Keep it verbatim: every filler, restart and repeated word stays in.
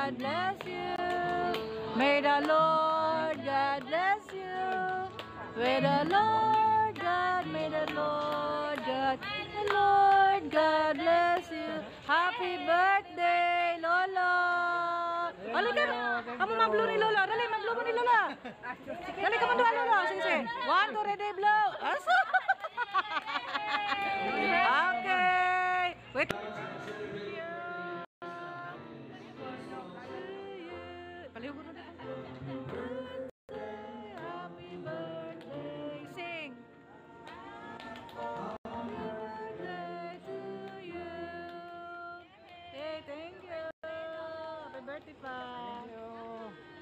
God bless you. May the Lord God bless you. May the Lord God, may the Lord God, the Lord God bless you. Happy birthday, Lolo. Dali ka, kamu mablo ni Lolo. Dali, mablo mo ni Lolo. Dali ka mandua Lolo. Sige, sige. One, two, ready, blow. Aso. Okay. Wait. Paliw ko na dito. Happy birthday. Sing. Happy birthday to you. Hey, thank you. Happy birthday pa. Thank you.